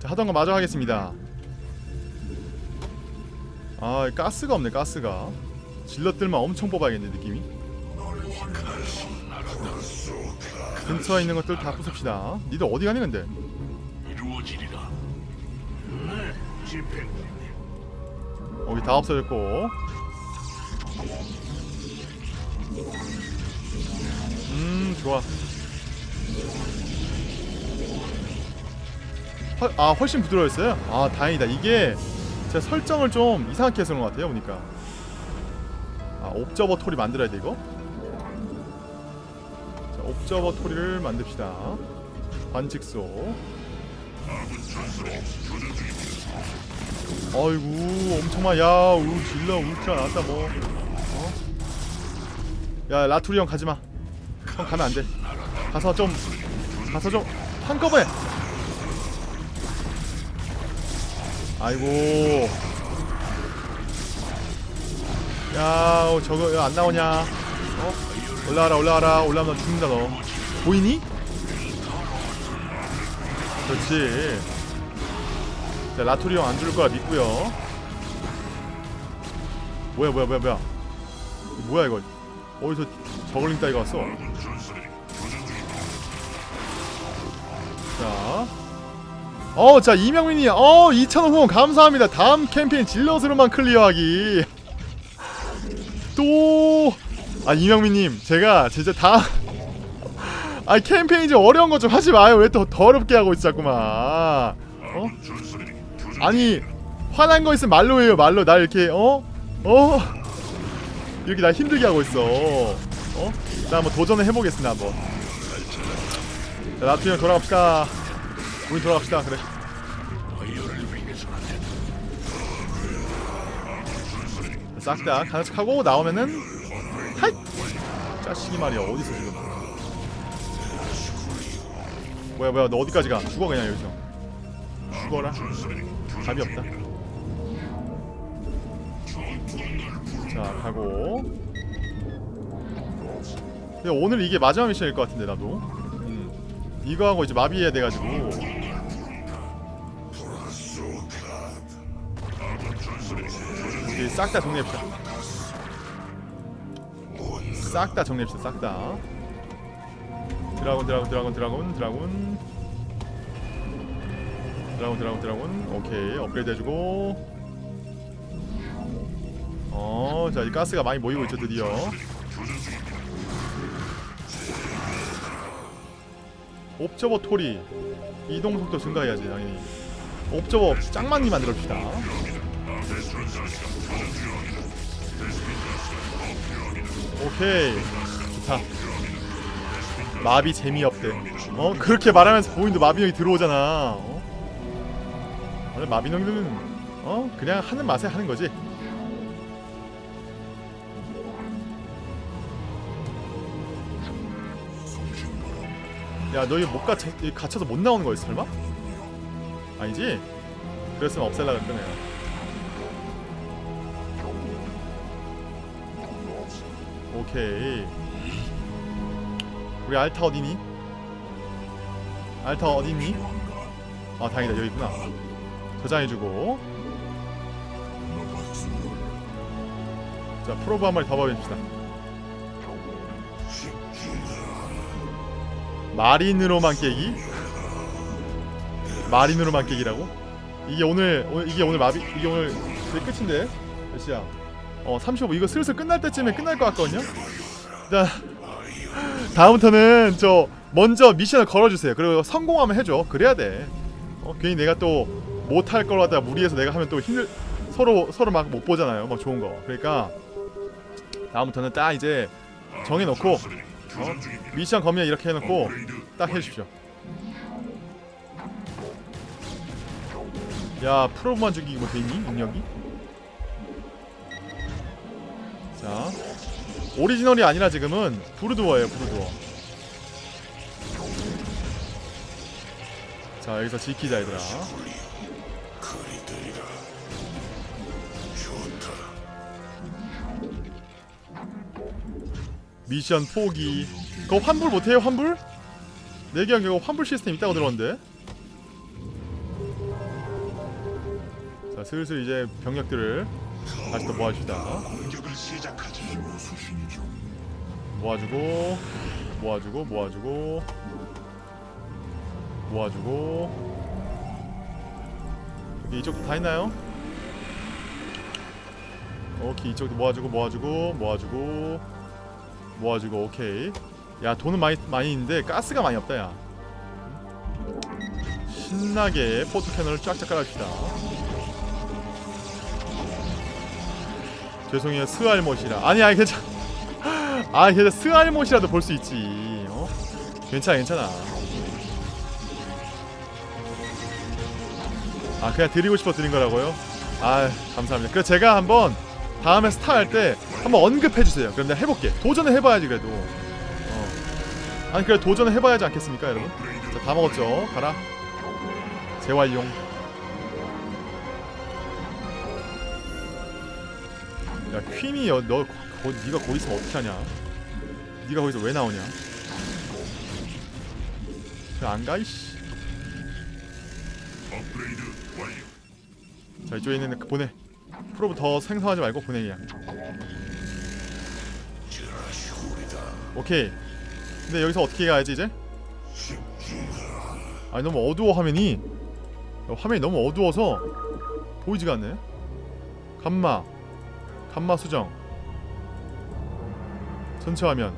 자, 하던거 마저 하겠습니다. 아, 가스가 없네. 가스가 질럿들만 엄청 뽑아야겠네 느낌이. 근처에 있는 것들 다 부숩시다. 니들 어디 가니 근데? 이루어지리라. 네, 집행관님. 여기 다 없어졌고. 좋아. 훨씬 부드러웠어요? 아, 다행이다. 이게 제가 설정을 좀 이상하게 해서 그런 것 같아요 보니까. 아, 옵저버토리 만들어야 돼 이거? 자, 옵저버토리를 만듭시다. 관측소. 아이고 엄청 많아. 야, 질러 울트라 나왔다 뭐. 야, 라투리 형 가지마. 형 가면 안돼. 가서 좀 한꺼번에. 아이고. 야, 저거 안 나오냐? 올라와라. 올라오면 죽는다 너. 보이니? 그렇지. 자, 라투리 형 안 죽을 거라 믿고요. 뭐야 이거? 어디서 저글링 따위가 왔어? 자, 자, 이명민이 2,000원 후원 감사합니다. 다음 캠페인 질럿으로만 클리어하기. 또 이명민님, 제가 진짜 캠페인 좀 어려운 거 좀 하지 마요. 왜 또 더럽게 하고 있어 자꾸만. 아니, 화난 거 있으면 말로 해요. 말로. 날 이렇게 이렇게 날 힘들게 하고 있어. 자, 한번 도전을 해보겠습니다 한번. 자, 라투리 형 돌아갑시다. 우리 돌아갑시다. 그래. 싹 다 간척하고 나오면은 하이! 짜식이 말이야. 어디서 지금? 뭐야 너 어디까지 가? 죽어 그냥 여기서. 죽어라. 답이 없다. 자, 가고. 근데 오늘 이게 마지막 미션일 것 같은데 나도. 이거 하고 이제 마비해야 돼가지고. 이제 싹 다 정리합시다. 싹 다 정리합시다. 싹 다. 드라군. 오케이, 업그레이드 해주고. 자, 이 가스가 많이 모이고 있죠 드디어. 옵저버토리 이동속도 증가해야지 당연히. 옵저버 짱 많이 만들어줍시다. 오케이, 좋다. 마비 재미없대. 그렇게 말하면서 보인도 마비형이 들어오잖아. 원래 마비형들은 그냥 하는 맛에 하는 거지. 야, 너 이거 갇혀서 못 나오는 거였어 설마? 아니지? 그랬으면 없앨라 그랬던 애야. 오케이. 우리 알타 어디니? 알타 어디니? 아, 다행이다. 여기 있구나. 저장해주고. 자, 프로브 한 마리 더 봐봅시다. 마린으로만 깨기? 마린으로만 깨기라고? 이게 오늘 마비, 이게 오늘 내 끝인데? 몇 시야? 35. 이거 슬슬 끝날 때쯤에 끝날 것 같거든요? 자, 다음부터는 저 먼저 미션을 걸어주세요. 그리고 성공하면 해줘. 그래야 돼. 괜히 내가 또 못할 걸 갖다가 무리해서 내가 하면 또 서로 막 못 보잖아요. 막 좋은 거. 그러니까 다음부터는 딱 이제 정해놓고 미션 검열 이렇게 해놓고 딱 해주십시오. 야, 프로브만 죽이기 뭐 돼있니? 능력이? 자, 오리지널이 아니라 지금은 브루드워예요. 브루드워. 자, 여기서 지키자 얘들아. 미션 포기. 그거 환불 못해요? 환불? 내기한 게 환불 시스템 있다고 들었는데. 자, 슬슬 이제 병력들을 다시 또 모아줍시다. 공격을 시작하자. 모아주고 모아주고 모아주고 모아주고. 이쪽도 다 있나요? 오케이, 이쪽도 모아주고 모아주고 모아주고 모아주고. 오케이. 야, 돈은 많이 있는데 가스가 많이 없다. 야, 신나게 포토캐널을 쫙쫙 깔아줍시다. 죄송해요, 스알못이라. 아니 괜찮아. 아, 괜찮아. 스알못이라도 볼 수 있지. 어? 괜찮아. 아, 그냥 드리고 싶어 드린 거라고요? 아, 감사합니다. 그래서 제가 한번 다음에 스타 할 때 한번 언급해주세요. 그럼 내가 해볼게. 도전을 해봐야지 그래도. 아니, 그래 도전을 해봐야지 않겠습니까, 여러분? 자, 다 먹었죠? 가라. 재활용. 야, 퀸이 너 네가 거기 있으면 어떻게 하냐? 네가 거기서 왜 나오냐? 그냥 안 가, 이씨. 업그레이드 완료. 자, 이쪽에 있는 그 보내. 프로브 더 생성하지 말고 보내 그냥. 오케이. 근데 여기서 어떻게 가야지 이제? 아니, 너무 어두워 화면이. 화면이 너무 어두워서 보이지가 않네. 감마 수정. 전체 화면.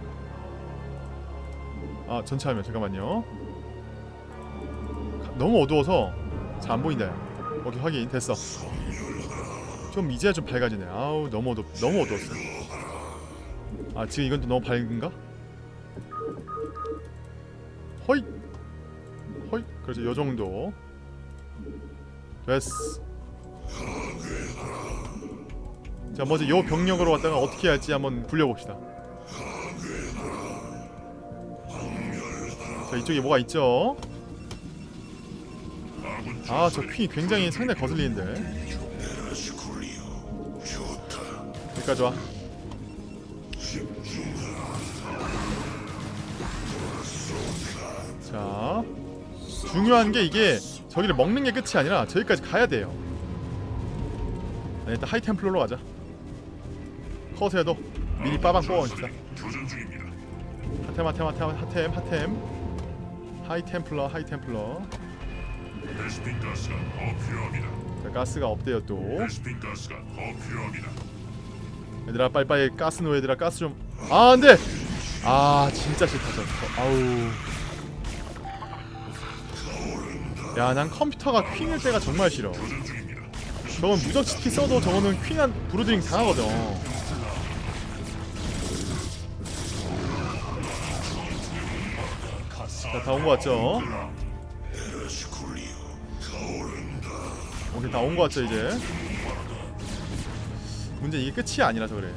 아, 전체 화면 잠깐만요. 너무 어두워서 잘 안 보인다. 오케이, 확인 됐어. 좀 이제야 좀 밝아지네. 아우, 너무 어두웠어. 아, 지금 이건 또 너무 밝은가? 허이. 그렇지, 요 정도. 됐어. 자, 먼저 요 병력으로 왔다가 어떻게 할지 한번 굴려봅시다. 자, 이쪽에 뭐가 있죠? 아, 저 퀸이 굉장히 상당히 거슬리는데. 여기까지 와. 자, 중요한 게 이게 저기를 먹는 게 끝이 아니라 저기까지 가야 돼요. 네, 일단 하이템플러로 가자. 커세도 미리 빠방 뽑아줍시다. 하템. 하이템플러. 베스핀 가스가 더 필요합니다. 자, 가스가 없대요 또. 베스핀 가스가 더 필요합니다. 얘들아, 빨리빨리 가스 놓여. 얘들아, 가스 좀. 아, 안돼. 아, 진짜 싫다 저거. 아우. 야, 난 컴퓨터가 퀸일 때가 정말 싫어. 저건 무적치키 써도 저거는 퀸한 브루드링 당하거든. 자, 다 온 거 같죠? 오케이, 다 온 거 같죠 이제? 문제 이게 끝이 아니라서 그래.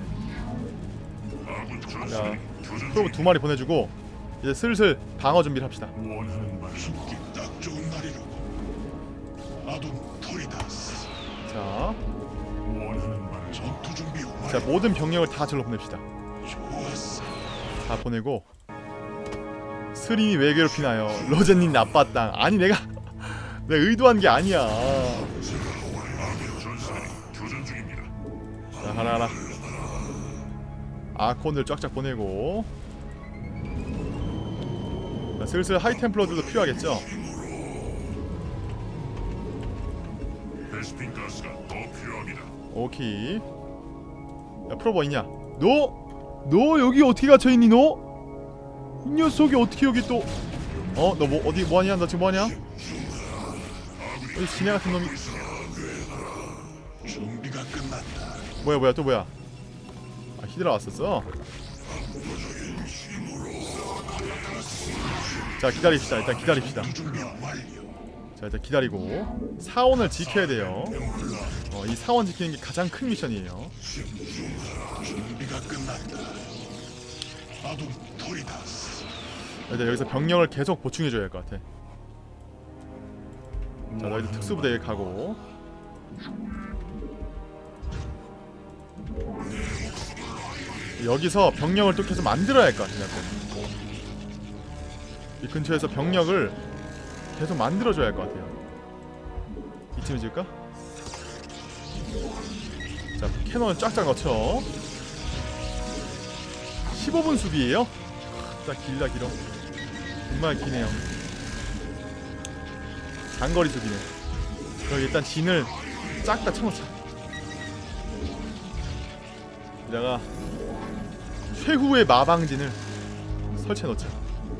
자, 프로브 2마리 보내주고 이제 슬슬 방어 준비를 합시다. 원하는 맛이 딱 좋은 날이로고. 아동 토리다스. 자, 원하는 맛 전투 준비 완료. 자, 모든 병력을 다 절로 보냅시다. 좋았어. 다 보내고. 스린이 왜 괴롭히나요? 로제님 나빠 땅. 아니, 내가 의도한 게 아니야. 교전 중입니다. 자, 하나. 아콘들 쫙쫙 보내고. 자, 슬슬 하이템플러들도 필요하겠죠? 베스핀 가스가 더 필요합니다. 오케이. 야, 프로버 있냐? 너 여기 어떻게 갇혀있니 너? 이 녀석이 어떻게 여기 또. 너 뭐 어디 뭐하냐? 너 지금 뭐하냐? 어디 지네 같은 놈이. 준비가 끝났다. 뭐야 또 뭐야? 아, 히드라 왔었어? 자, 기다립시다. 일단 기다립시다. 준비 완료. 자, 일단 기다리고 사원을 지켜야 돼요. 이 사원 지키는 게 가장 큰 미션이에요. 준비가 끝났다. 아동 토리다스. 일단 여기서 병력을 계속 보충해줘야 할 것 같아. 자, 너희들 특수부대에 가고. 여기서 병력을 또 계속 만들어야 할 것 같아. 이 근처에서 병력을 계속 만들어줘야 할 것 같아요. 이쯤에 지을까? 자, 캐논을 쫙쫙 넣죠. 15분 수비예요. 딱 길다 길어. 정말 기네요. 장거리 수비네. 그럼 일단 진을 쫙 다 쳐놓자. 여기다가 최후의 마방진을 설치해 놓자.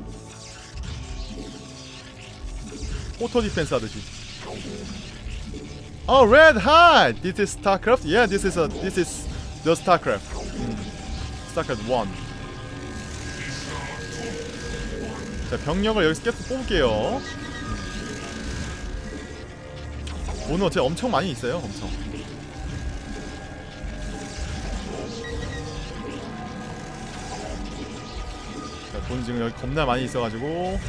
오토 디펜스 하듯이. Oh, red hot. This is StarCraft. Yeah, this is the StarCraft. StarCraft 1. 자, 병력을 여기서 계속 뽑을게요. 오늘 어째 엄청 많이 있어요. 엄청. 자, 돈 지금 여기 겁나 많이 있어가지고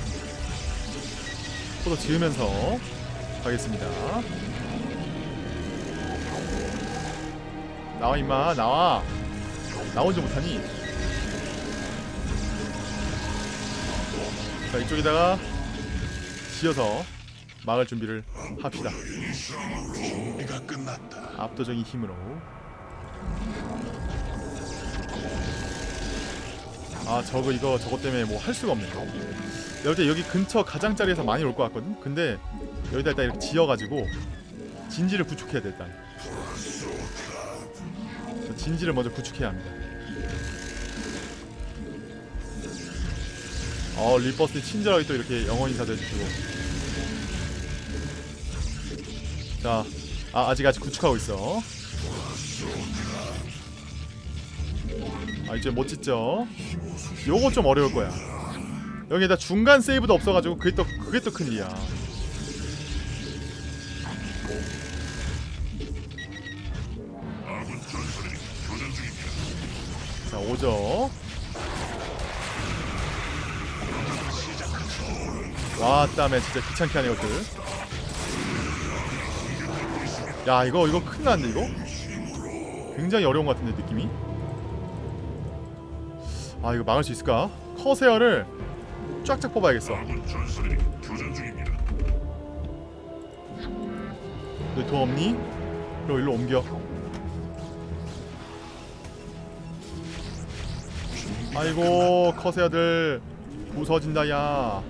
포도 지으면서 가겠습니다. 나와 임마, 나와. 나오지 못하니. 자, 이쪽에다가 지어서 막을 준비를 합시다. 준비가 끝났다. 압도적인 힘으로. 아, 저거 때문에 뭐 할 수가 없네요. 여기 근처 가장자리에서 많이 올 것 같거든. 근데 여기다 일단 이렇게 지어가지고 진지를 구축해야 돼. 일단 진지를 먼저 구축해야 합니다. 리버스 친절하게 또 이렇게 영어 인사도 해주시고. 자, 아직 구축하고 있어. 이제 못 짓죠. 요거 좀 어려울 거야. 여기에다 중간 세이브도 없어가지고 그게 또 큰일이야. 자, 오죠. 왔다며 진짜 귀찮게 하네 이것들. 야, 이거 큰일 났는데 이거? 굉장히 어려운 것 같은데 느낌이? 이거 막을 수 있을까? 커세어를 쫙쫙 뽑아야겠어. 너 돈 없니? 그럼 일로 옮겨. 아이고, 커세어들 부서진다 야.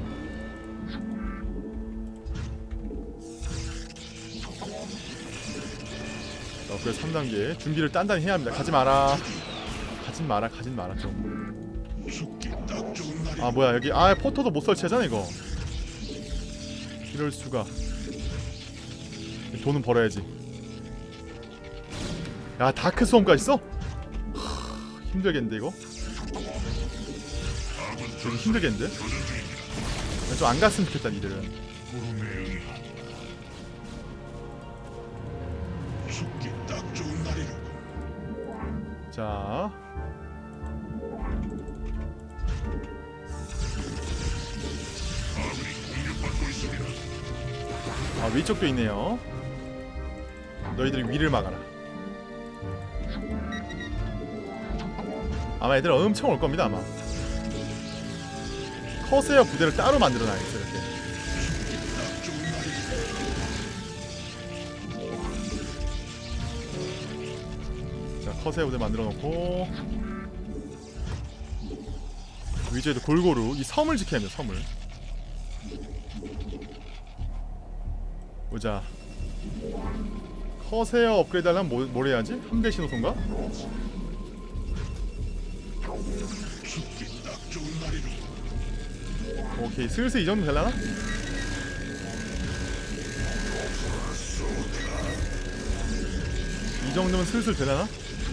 그래서 3단계 준비를 단단히 해야 합니다. 가지 마라 좀. 뭐야 여기 포토도 못 설치하잖아 이거. 이럴 수가. 돈은 벌어야지. 야, 다크 수험까지 써? 힘들겠는데 이거? 되게 힘들겠는데? 좀 안 갔으면 좋겠다 니들은. 자, 위쪽도 있네요. 너희들이 위를 막아라. 아마 애들 엄청 올 겁니다 아마. 커세어 부대를 따로 만들어놔야겠어 이렇게. 자, 커세어 부대 만들어놓고 위쪽에도 골고루 이 섬을 지켜야 합니다. 섬을. 보자. 커세어 업그레이드 하려면 뭘 해야지? 함대 신호소인가? 오케이, 슬슬 이 정도 되려나? 이 정도면 슬슬 되려나?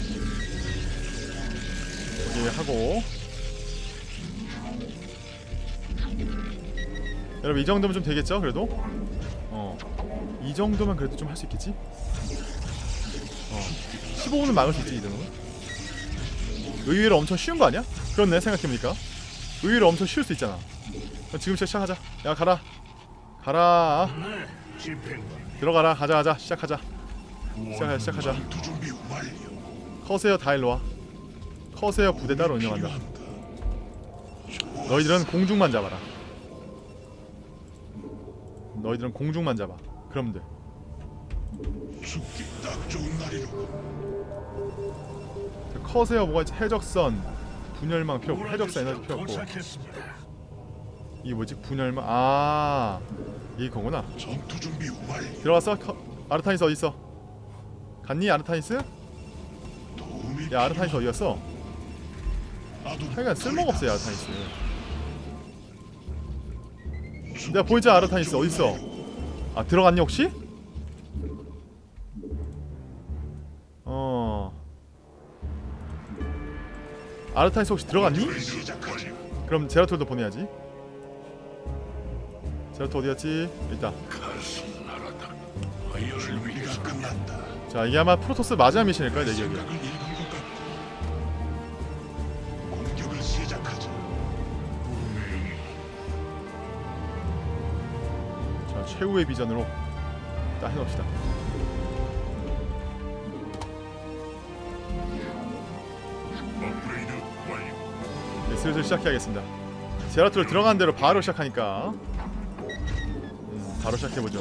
오케이, 하고. 여러분, 이 정도면 좀 되겠죠? 그래도? 이 정도면 그래도 좀 할 수 있겠지? 15분은 막을 수 있지, 이 정도면. 의외로 엄청 쉬운 거 아니야? 그렇네, 생각해보니까. 의외로 엄청 쉬울 수 있잖아. 지금 시작하자. 야, 가라. 들어가라. 가자. 시작하자. 커세어 다 일로와. 커세어 부대 따로 운영한다. 너희들은 공중만 잡아라. 그럼 돼. 죽기 딱 좋은 날이로군. 커세어 뭐가 있지? 해적선, 분열망 필요 없고, 해적선 에너지 필요 없고. 도착했습니다. 이게 뭐지? 분열망. 아, 이게 그거구나. 전투 준비 완료. 들어갔어? 아르타니스 어디 있어? 갔니? 아르타니스? 도움이 야, 아르타니스 어디 갔어? 나도 하여간 쓸모가 없어요, 아르타니스. 내가 보이자, 아르타니스 어디 있어? 아, 들어갔니 혹시? 아르타니스 혹시 들어갔니? 시작하지. 그럼 제라톨도 보내야지. 제라톨 어디였지? 있다. 준비가 끝났다. 자, 이게 아마 프로토스 마지막 미션일 거야, 내 기억에. 생각을 읽은 것 같고. 공격을 시작하자. 자, 최후의 비전으로 딱 해놓읍시다. 업그레이드 완료. 네, 슬슬 시작해야겠습니다. 제라톨 들어간 대로 바로 시작하니까 바로 시작해보죠.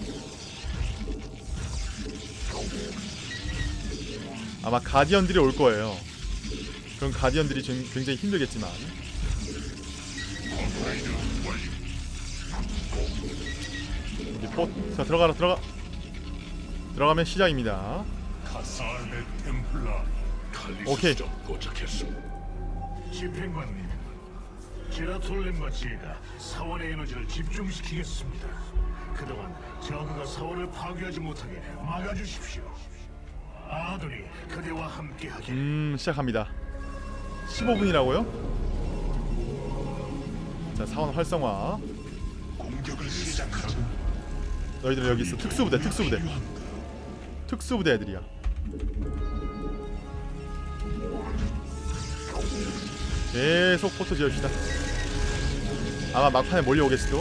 아마 가디언들이 올 거예요. 그럼 가디언들이 굉장히 힘들겠지만. 이제 자, 들어가. 들어가면 시작입니다. 카살의 템플라. 오케이. 도착했습니다. 집행관님, 제라톨렘과 제가 사원의 에너지를 집중시키겠습니다. 그동안 저그가 사원을 파괴하지 못하게 막아주십시오. 아들이 그대와 함께하길. 시작합니다. 15분이라고요? 자, 사원 활성화. 공격을 시작하자. 너희들 여기 있어. 특수부대 애들이야. 계속 포토 지어줍시다. 아마 막판에 몰려오겠지도.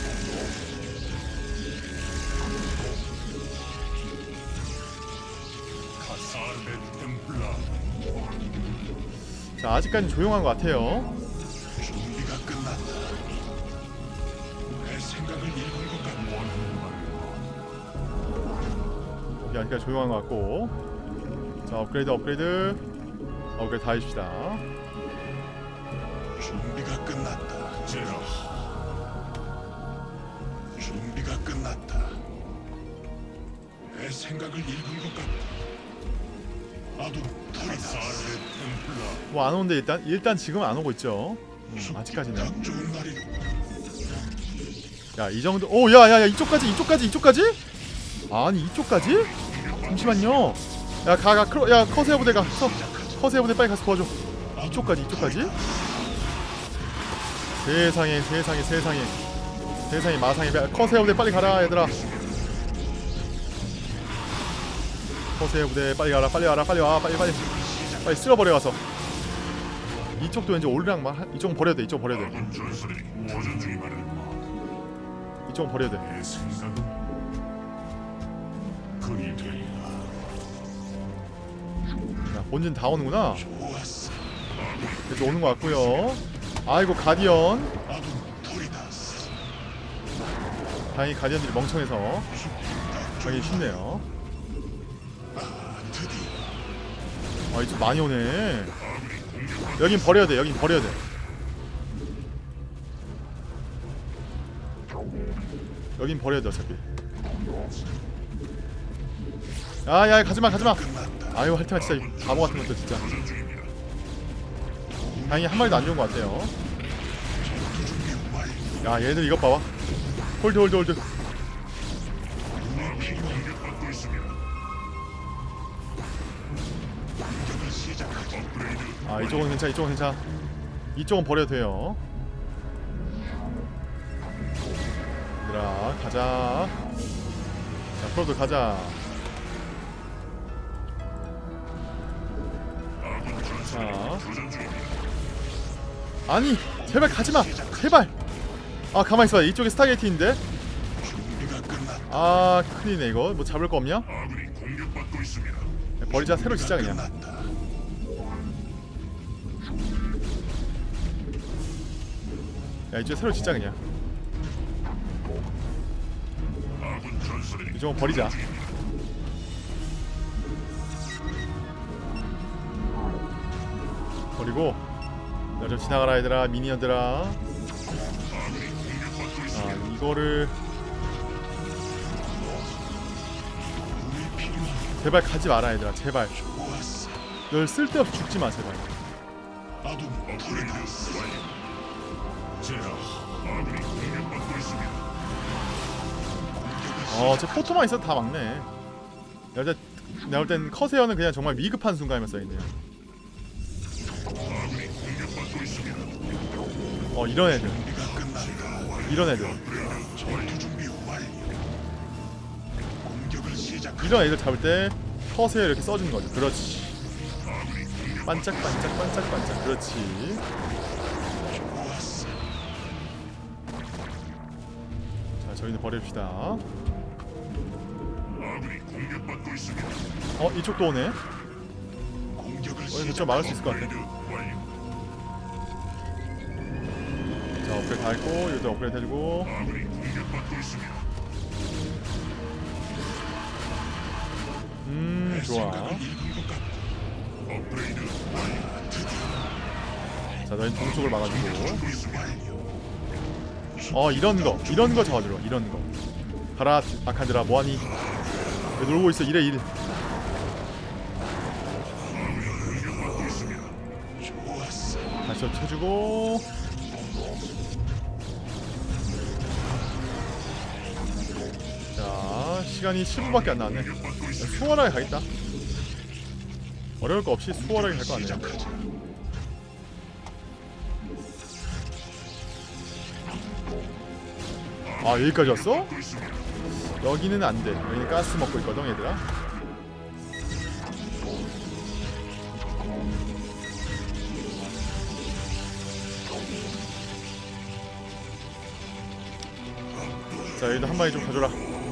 카살의 템플라. 자, 아직까지 조용한 것 같아요. 준비가 끝났다. 내 생각을 읽은 것 같고. 아직까지 조용한 것 같고. 자, 업그레이드 다 해줍시다. 준비가 끝났다. 제라. 준비가 끝났다. 내 생각을 읽은 것 같다. 나도 카살의 템플라. 뭐 안 오는데 일단 지금 안 오고 있죠. 아직까지는. 딱 좋은 날이로. 야, 이 정도. 오, 야, 이쪽까지. 아니, 이쪽까지? 잠시만요. 야, 야, 커세어 부대 커세어 부대 빨리 가서 도와줘. 이쪽까지. 세상에 마상에. 커세어 부대 빨리 가라, 얘들아. 커세어 부대 빨리 가라. 빨리 와. 빨리 쓸어버려 가서. 이쪽도 왠지 올랑만. 이쪽은 버려야 돼. 이쪽은 버려야 돼. 내 생각은 그리 되리라. 자, 본진 다 오는구나. 좋았어. 이제 오는 것 같고요. 아이고, 가디언. 나도 토리다스. 다행히 가디언들이 멍청해서 가기 쉽네요. 드디어 아, 이쪽 많이 오네. 여긴 버려야 돼. 여긴 버려야 돼, 어차피. 야, 가지마. 아유, 할때만 진짜 바보 같은 것도 진짜. 다행히 한 마리도 안 좋은 것 같아요. 야, 얘들 이것 봐봐. 홀드. 아, 이쪽은 괜찮아. 이쪽은 버려도 돼요. 얘들아, 가자. 자, 프로도 가자. 자, 아니, 제발 가지마. 제발. 아, 가만히 있어봐. 이쪽에 스타게이트인데. 아, 큰일이네 이거. 뭐 잡을 거 없냐? 버리자. 새로 짓자 그냥. 야, 이쪽에 새로 짓자 그냥. 이쪽은 버리자. 버리고 좀 지나가라 얘들아. 미니언들아. 아 이거를 제발 가지 마라 얘들아. 제발 널 쓸데없이 죽지마 제발. 아둔 토리다스. 저 포토만 있어도 다 막네. 내가 볼 땐 커세어는 그냥 정말 위급한 순간에만 써있네요. 이런 애들. 이런 애들. 이런 애들 잡을 때 커세어 이렇게 써주는 거죠. 그렇지. 반짝반짝 반짝반짝. 그렇지. 자, 저희는 버립시다. 이쪽도 오네. 저쪽 막을 수 있을 것 같아. 자, 업그레이드 다 했고, 이것도 업그레이드 해주고. 좋아. 자, 너희 동쪽을 막아주고. 이런 거 잡아주라. 이런 거. 가라, 아칸드라, 뭐하니? 왜 놀고 있어? 이래. 다시 쳐주고. 자, 시간이 10분밖에 안 나왔네. 수월하게 가겠다. 어려울 거 없이 수월하게 갈 거 같네요. 여기까지 왔어? 여기는 안 돼. 여기는 가스 먹고 있거든, 얘들아. 자, 여기도 한 마리 좀 가져라.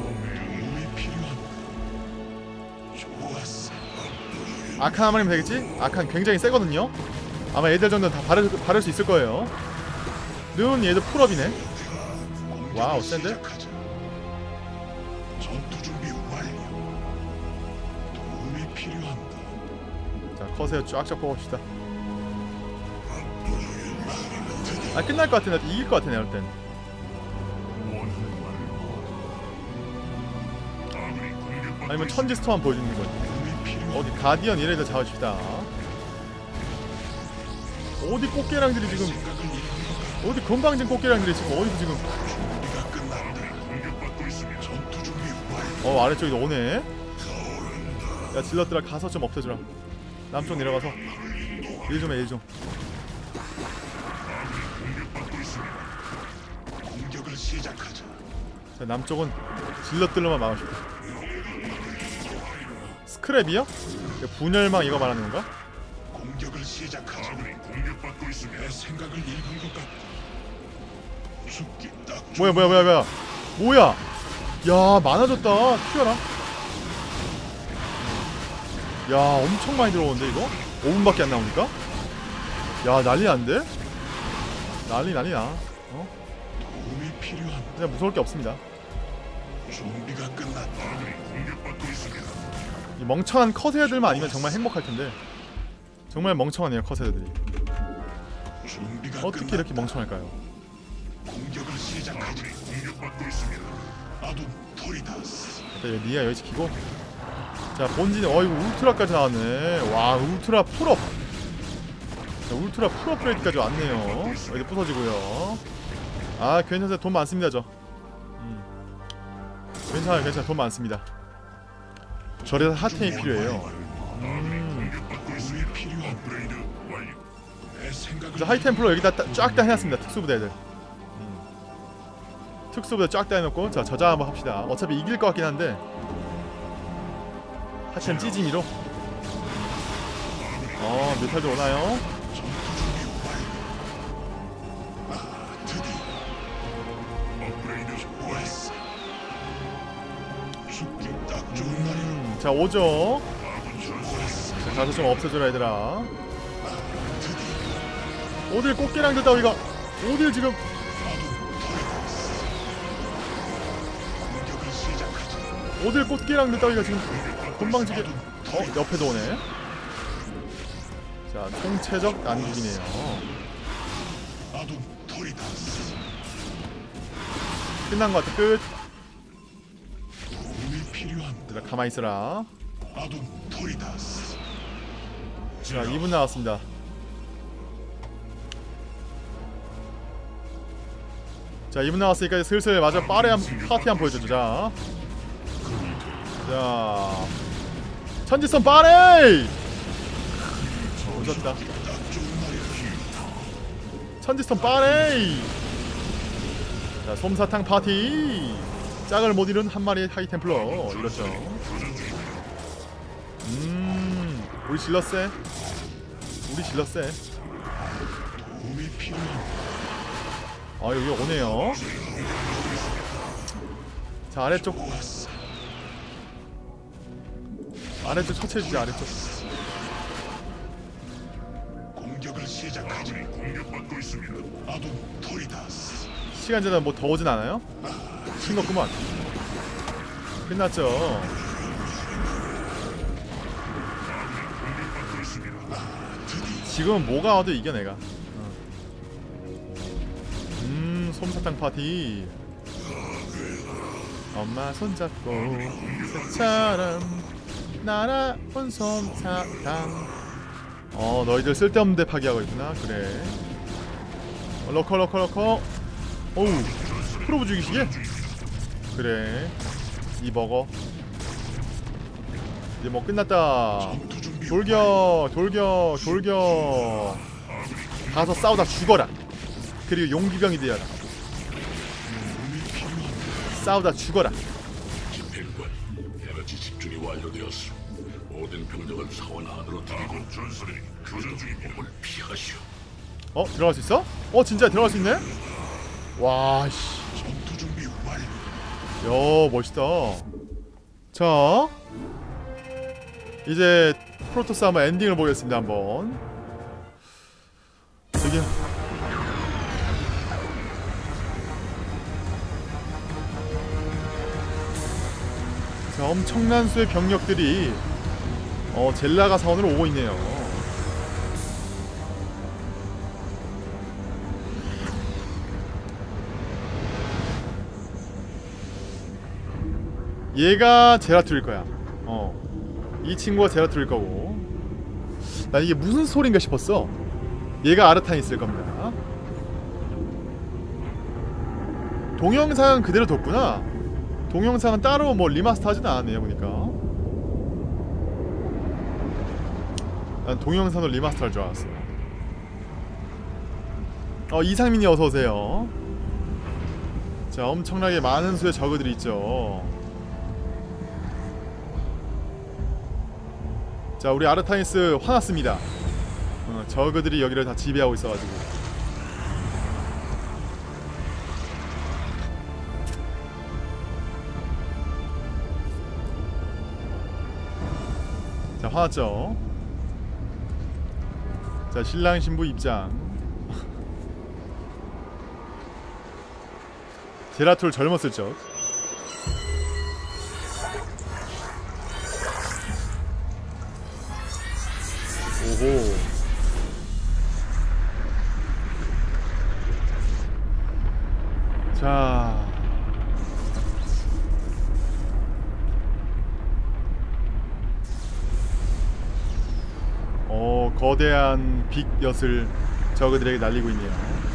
아칸 한 마리면 되겠지? 아칸 굉장히 세거든요? 아마 얘들 정도는 다 바를 수 있을 거예요. 는 얘들 풀업이네. 와우, 센데? 전투 준비 완료. 도움이 필요한가? 자, 커세어 쫙쫙 뽑읍시다. 끝날 것 같아. 나 이길 것 같아, 내가 볼 땐. 아니면 천지 스톰만 보여주는 거지. 어디 가디언 얘네들 잡아줍시다. 어디 꽃게랑들이 지금, 어디 건방진 꽃게랑들이 지금 어디서 지금. 아래쪽에도 오네. 야, 질럿들아 가서 좀 없애주라. 남쪽 내려가서 일 좀 해, 일 좀. 자, 남쪽은 질럿들로만 막아줄게. 스크랩이요? 분열망 이거 말하는 건가? 공격을 시작하자. 공격받고 있으면 내 생각을 읽은 것 같다. 죽기 딱. 뭐야? 야, 많아졌다. 튀어라. 야, 엄청 많이 들어오는데 이거? 5분밖에 안 나오니까? 야, 난리 난데? 난리나. 도움이 필요한. 그냥 무서울 게 없습니다. 준비가 끝났다. 공격받고 있습니다. 이 멍청한 커세어들만 아니면 정말 행복할 텐데. 정말 멍청하네요, 커세어들이. 어떻게 이렇게 멍청할까요? 공격을 시작하자. 공격받고 있습니다. 아둔 토리다스. 일단 리아 여기 지키고. 자, 본진에 이거 울트라까지 나왔네. 와, 울트라 풀업. 자, 울트라 풀업그레이드까지 왔네요. 여기 부서지고요. 괜찮아요. 돈 많습니다, 저. 괜찮아요. 돈 많습니다. 저래서 핫템이 필요해요. 자, 하이템플러 여기다 쫙 다 해놨습니다. 특수부대들. 특수부대 쫙 다 해놓고. 자, 저장 한번 합시다. 어차피 이길 것 같긴 한데. 하템 찌짐이로. 메탈도 오나요? 자, 오죠. 자, 가서 좀 없애줘라 얘들아. 어딜 꽃게랑들 따위가 어딜 지금. 어딜 꽃게랑들 따위가 지금 건방지게. 옆에도 오네. 자, 총체적 난국이네요. 아둔 토리다스. 끝난 것 같아. 끝. 도움이 필요한다. 자, 가만히 있어라. 아둔 토리다스. 자, 2분 나왔습니다. 자, 2분 나왔으니까 슬슬 마저 빠레 파티 한번 보여주자. 자, 천지선 빠레! 오졌다. 천지선 빠레! 자, 솜사탕 파티! 짝을 못 이룬 한 마리의 하이템플러. 이렇죠. 우리 질렀세. 우리 질렀세. 도움이 필요한다. 아, 여기 오네요. 자, 아래쪽 처치해주자. 아래쪽. 공격을 시작하지. 공격받고 있습니다. 아둔 토리다스. 시간 지나면 뭐 더 오진 않아요? 싱겁구만. 끝났죠. 지금은 뭐가 와도 이겨 내가. 솜사탕 파티. 엄마 손잡고 새처럼 날아온 솜사탕. 너희들 쓸데없는 데 파괴하고 있구나. 그래. 러커. 어우, 프로브 죽이시게? 그래. 이 먹어. 이제 뭐 끝났다. 돌격. 가서 싸우다 죽어라. 그리고 용기병이 되어라. 싸우다 죽어라. 집행관, 에너지 집중이 완료되었어. 모든 병력을 사원 안으로 들이고 전설이 교전 중입니다. 몸을 피하시오. 들어갈 수 있어? 진짜 들어갈 수 있네? 와, 씨. 전투 준비 완료. 야, 멋있다. 자, 이제 프로토스 한번 엔딩을 보겠습니다. 한번. 저기. 자, 엄청난 수의 병력들이 젤라가 사원으로 오고 있네요. 얘가 제라툴일 거야. 이 친구가 제라툴일 거고. 난 이게 무슨 소린가 싶었어. 얘가 아르타니스일 겁니다. 동영상은 그대로 뒀구나. 동영상은 따로 뭐 리마스터 하지도 않았네요, 보니까. 난 동영상도 리마스터 할 줄 알았어. 이상민이 어서오세요. 자, 엄청나게 많은 수의 저그들이 있죠. 자, 우리 아르타니스 화났습니다. 저그들이 여기를 다 지배하고 있어가지고. 자, 화났죠. 자, 신랑 신부 입장. 제라툴 젊었을 적. 오호. 자, 거대한 빅엿을 저그들에게 날리고 있네요.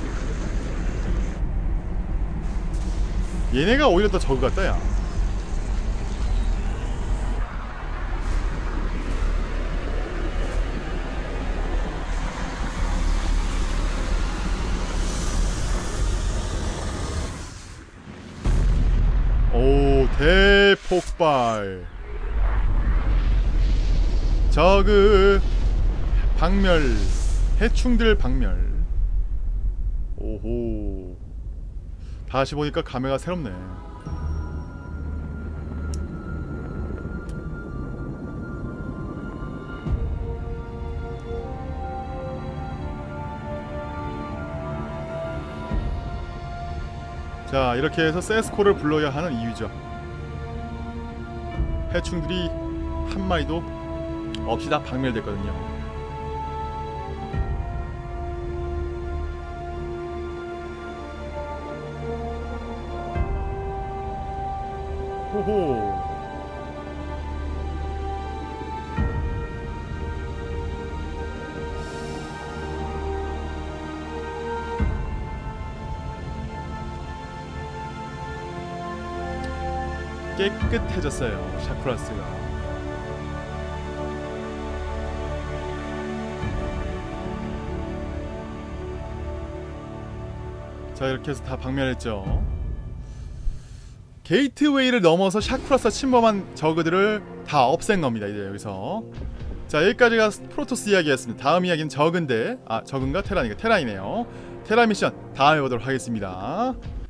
얘네가 오히려 더 저그 같다, 야. 오, 대폭발. 저그 박멸, 해충들 박멸. 오호. 다시 보니까 감회가 새롭네. 자, 이렇게 해서 세스코를 불러야 하는 이유죠. 해충들이 한 마리도 없이 다 박멸됐거든요. 호호. 깨끗해졌어요, 샤크라스가. 자, 이렇게 해서 다 박멸했죠. 게이트웨이를 넘어서 샤크라스가 침범한 저그들을 다 없앤 겁니다. 이제 여기서. 자, 여기까지가 프로토스 이야기였습니다. 다음 이야기는 저그인데, 저그인가 테란인가? 테란이네요. 테란 미션 다음에 보도록 하겠습니다.